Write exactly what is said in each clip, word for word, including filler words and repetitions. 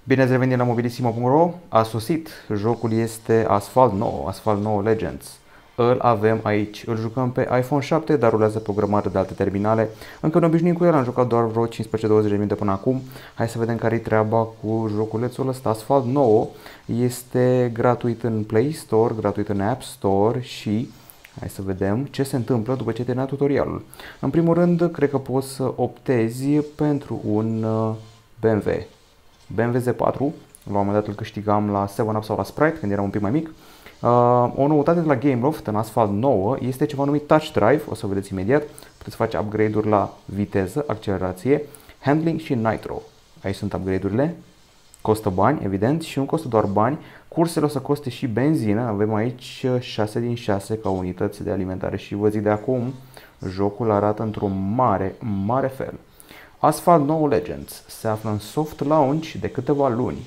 Bine ați revenit la mobilissimo punct ro. A sosit. Jocul este Asphalt nouă, Asphalt nouă Legends. Îl avem aici. Îl jucăm pe iPhone șapte, dar rulează pe o grămadă de alte terminale. Încă nu obișnuim cu el, am jucat doar vreo cincisprezece douăzeci de minute până acum. Hai să vedem care e treaba cu joculețul ăsta. Asphalt nouă este gratuit în Play Store, gratuit în App Store și hai să vedem ce se întâmplă după ce termină tutorialul. În primul rând, cred că poți să optezi pentru un B M W. B M W Z patru, la un moment dat îl câștigam la seven up sau la Sprite când eram un pic mai mic. Uh, o noutate de la Gameloft în Asphalt nouă este ceva numit Touch Drive, o să vedeți imediat. Puteți face upgrade-uri la viteză, accelerație, handling și nitro. Aici sunt upgrade-urile. Costă bani, evident, și nu costă doar bani. Cursele o să coste și benzină. Avem aici șase din șase ca unități de alimentare și vă zic de acum, jocul arată într-un mare, mare fel. Asphalt nouă Legends se află în soft launch de câteva luni.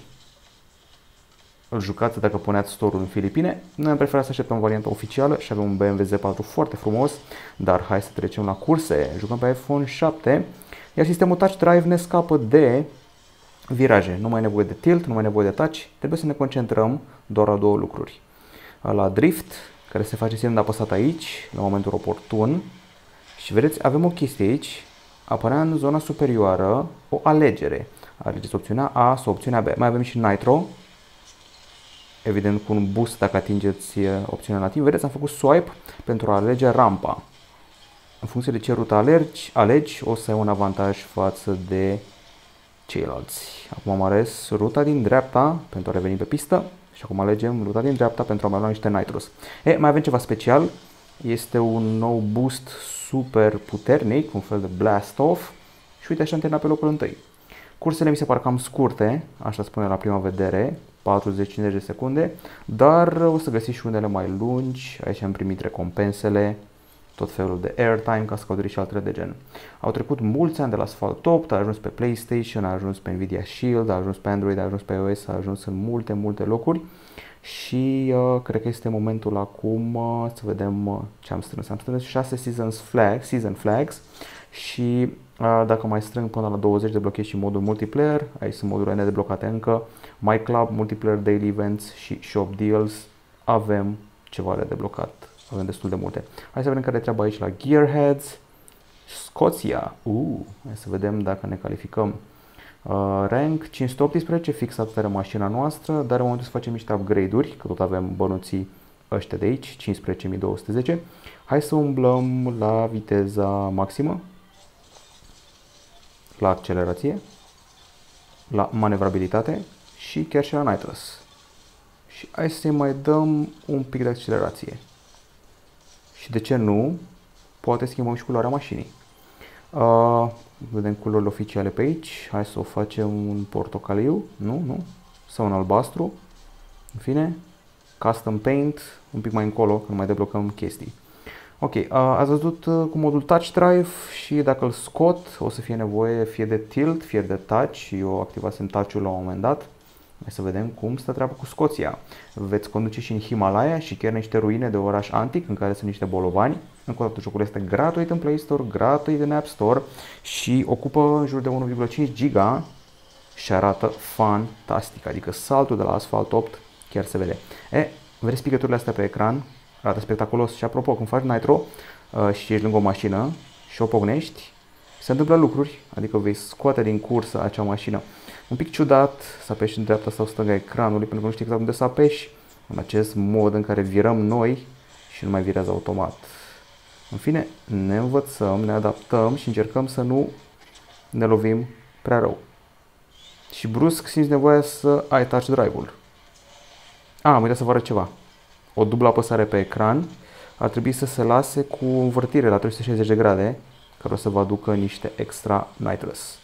Îl jucați dacă puneați store-ul în Filipine. Noi am preferat să așteptăm varianta oficială și avem un B M W Z patru foarte frumos, dar hai să trecem la curse. Jucăm pe iPhone șapte, iar sistemul Touch Drive ne scapă de viraje. Nu mai e nevoie de tilt, nu mai e nevoie de touch, trebuie să ne concentrăm doar la două lucruri. La drift, care se face semn de apăsat aici, la momentul oportun. Și vedeți, avem o chestie aici. Apărea în zona superioară o alegere. Alegeți opțiunea A sau opțiunea B. Mai avem și Nitro. Evident cu un boost dacă atingeți opțiunea la timp. Vedeți, am făcut swipe pentru a alege rampa. În funcție de ce rută alergi, alegi, o să ai un avantaj față de ceilalți. Acum am ales ruta din dreapta pentru a reveni pe pistă. Și acum alegem ruta din dreapta pentru a mai lua niște nitros. E, mai avem ceva special. Este un nou boost super puternic, un fel de blast off. Și uite așa am terminat pe locul întâi. Cursele mi se par cam scurte, așa spune la prima vedere, patruzeci cincizeci de secunde, dar o să găsiți și unele mai lungi. Aici am primit recompensele, tot felul de airtime, cascaduri și altele de gen. Au trecut mulți ani de la Asphalt opt, a ajuns pe PlayStation, a ajuns pe Nvidia Shield, a ajuns pe Android, a ajuns pe iOS, a ajuns în multe, multe locuri. Și uh, cred că este momentul acum uh, să vedem uh, ce am strâns. Am strâns șase seasons flag, season flags și uh, dacă mai strâng până la douăzeci de blochez și modul multiplayer, aici sunt modurile nedeblocate încă, My Club, Multiplayer Daily Events și Shop Deals, avem ceva de deblocat, avem destul de multe. Hai să vedem care e treaba aici la Gearheads, Scoția, uh, hai să vedem dacă ne calificăm. Uh, rank cinci sute optsprezece, fix atât are mașina noastră, dar în momentul să facem niște upgrade-uri, că tot avem bănuții ăștia de aici, cincisprezece mii două sute zece. Hai să umblăm la viteza maximă, la accelerație, la manevrabilitate și chiar și la nitros. Și hai să mai dăm un pic de accelerație. Și de ce nu, poate schimbăm și culoarea mașinii. Uh, vedem culorile oficiale pe aici. Hai să o facem un portocaliu, nu, nu, sau un albastru. În fine, custom paint, un pic mai încolo când mai deblocăm chestii. Ok, uh, ați văzut uh, cu modul touch drive și dacă îl scot o să fie nevoie fie de tilt, fie de touch și eu activasem touch-ul la un moment dat. Hai să vedem cum stă treaba cu Scoția. Veți conduce și în Himalaya și chiar niște ruine de oraș antic în care sunt niște bolovani. Încă o dată, jocul este gratuit în Play Store, gratuit în App Store și ocupă în jur de unu virgulă cinci giga și arată fantastic. Adică saltul de la Asphalt opt chiar se vede. E, vedeți picăturile astea pe ecran? Arată spectaculos și apropo, când faci nitro uh, și ești lângă o mașină și o pocnești, se întâmplă lucruri, adică vei scoate din cursă acea mașină. Un pic ciudat să apeși în dreapta sau stânga ecranului pentru că nu știi exact unde să apeși în acest mod în care virăm noi și nu mai virează automat. În fine, ne învățăm, ne adaptăm și încercăm să nu ne lovim prea rău. Și brusc simți nevoia să ai touch drive-ul. A, am uitat să vă arăt ceva. O dublă apăsare pe ecran ar trebui să se lase cu învârtire la trei sute șaizeci de grade, care o să vă aducă niște extra nitros.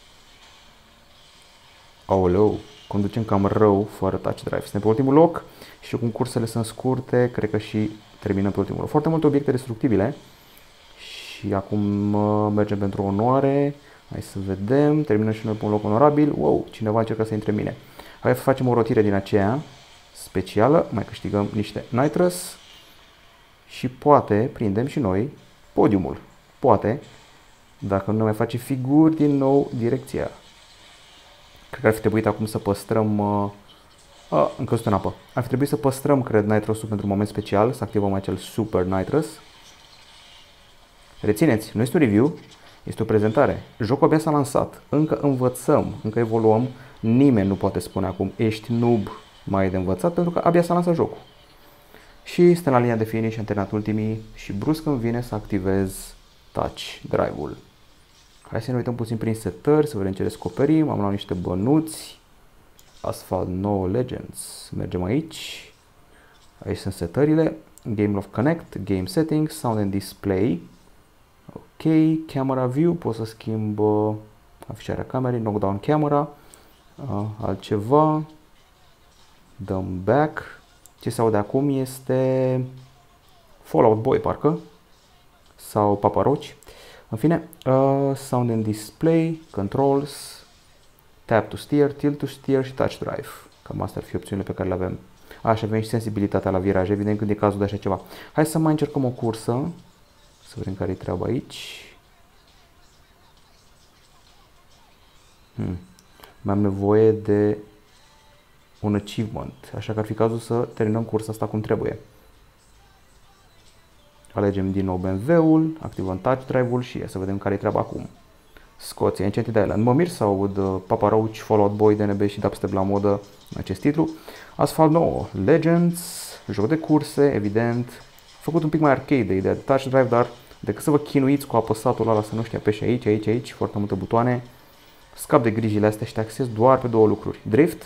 Aoleu, conducem cam rău fără touch drive. Suntem pe ultimul loc și cum cursele sunt scurte, cred că și terminăm pe ultimul loc. Foarte multe obiecte destructibile și acum uh, mergem pentru onoare. Hai să vedem, terminăm și noi pe un loc onorabil. Wow, cineva încercă să intre în mine. Hai să facem o rotire din aceea specială, mai câștigăm niște nitros și poate prindem și noi podiumul. Poate, dacă nu ne mai face figuri din nou direcția. Cred că ar fi trebuit acum să păstrăm... Uh, uh, încă sunt în apă. Ar fi trebuit să păstrăm, cred, Nitrous-ul pentru un moment special, să activăm acel Super Nitrous. Rețineți, nu este un review, este o prezentare. Jocul abia s-a lansat, încă învățăm, încă evoluăm. Nimeni nu poate spune acum, ești noob, mai e de învățat, pentru că abia s-a lansat jocul. Și suntem la linia de finish, am terminat ultimii și brusc îmi vine să activez Touch Drive-ul. Hai să ne uităm puțin prin setări, să vedem ce descoperim. Am luat niște bănuți. Asphalt nouă Legends. Mergem aici. Aici sunt setările. Game of Connect, Game Settings, Sound and Display. Ok, Camera View, pot să schimb uh, afișarea camerei, Knockdown Camera. Uh, altceva. Dăm back. Ce se aude acum este Fallout Boy, parcă. Sau Papa Roach. În fine, uh, Sound and Display, Controls, Tap to Steer, Tilt to Steer și Touch Drive. Cam astea ar fi opțiunile pe care le avem. Așa, avem și sensibilitatea la viraj, evident când e cazul de așa ceva. Hai să mai încercăm o cursă, să vedem care e treaba aici. Hmm. Mai am nevoie de un achievement, așa că ar fi cazul să terminăm cursa asta cum trebuie. Alegem din nou B M W-ul, activăm Touch Drive-ul și să vedem care e treaba acum. Scoția, Enchanted Island. Mă mir să aud Papa Roach, Fallout Boy, D N B și dubstep la modă în acest titlu. Asphalt nouă, Legends, joc de curse, evident. Făcut un pic mai arcade de ideea de Touch Drive, dar decât să vă chinuiți cu apăsatul ăla să nu știi apeși aici, aici, aici, foarte multe butoane. Scap de grijile astea și te axezi doar pe două lucruri. Drift,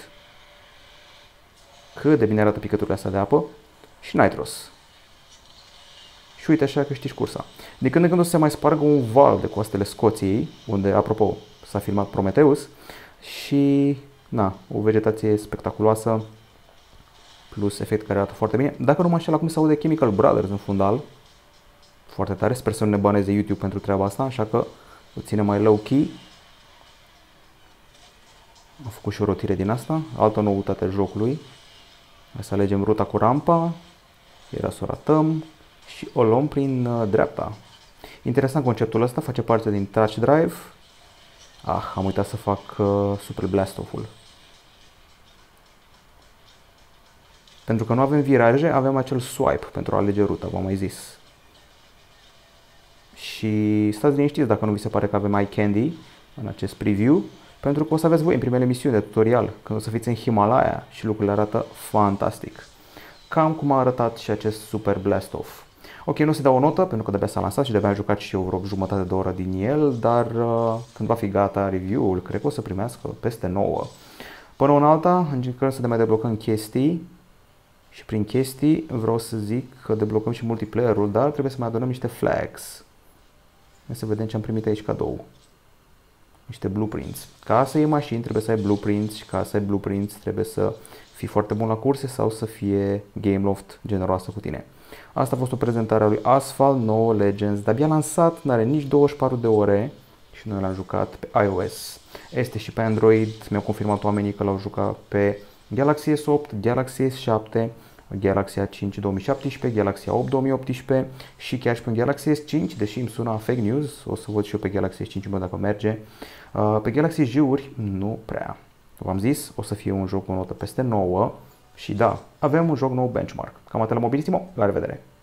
cât de bine arată picăturile astea de apă, și Nitrous. Și uite așa câștigi cursa. De când în când o să se mai spargă un val de coastele Scoției, unde, apropo, s-a filmat Prometheus, și, na, o vegetație spectaculoasă, plus efect care arată foarte bine. Dacă nu mă înșel, acum se aude Chemical Brothers în fundal, foarte tare, sper să nu ne baneze YouTube pentru treaba asta, așa că o ține mai low-key. Am făcut și o rotire din asta, altă noutate a jocului. Hai să alegem ruta cu rampa, era să o ratăm. Și o luăm prin uh, dreapta. Interesant conceptul ăsta, face parte din Touch Drive. Ah, am uitat să fac uh, Super Blast-off-ul. Pentru că nu avem viraje, avem acel swipe pentru a alege ruta, v-am mai zis. Și stați liniștiți dacă nu vi se pare că avem eye candy în acest preview, pentru că o să aveți voi în primele misiuni de tutorial, când o să fiți în Himalaya și lucrurile arată fantastic. Cam cum a arătat și acest Super Blast-off. Ok, nu o să dau o notă, pentru că de-abia s-a lansat și de-abia am jucat și eu vreo jumătate de oră din el, dar uh, când va fi gata review-ul, cred că o să primească peste nouă. Până una alta, încercăm să ne mai deblocăm chestii și prin chestii vreau să zic că deblocăm și multiplayer-ul, dar trebuie să mai adunăm niște flags. Hai să vedem ce am primit aici cadou. Niște blueprints. Ca să iei mașini trebuie să ai blueprints și ca să ai blueprints trebuie să fii foarte bun la curse sau să fie Gameloft generoasă cu tine. Asta a fost o prezentare a lui Asphalt nouă Legends, de-abia lansat, n-are nici douăzeci și patru de ore și noi l-am jucat pe iOS. Este și pe Android, mi-au confirmat oamenii că l-au jucat pe Galaxy S opt, Galaxy S șapte, Galaxy A cinci două mii șaptesprezece, Galaxy A opt două mii optsprezece și chiar și pe Galaxy S cinci, deși îmi sună fake news, o să văd și eu pe Galaxy S cinci dacă merge. Pe Galaxy J-uri nu prea. V-am zis, o să fie un joc cu notă peste nouă și da, avem un joc nou benchmark. Cam atât la Mobilissimo, la revedere!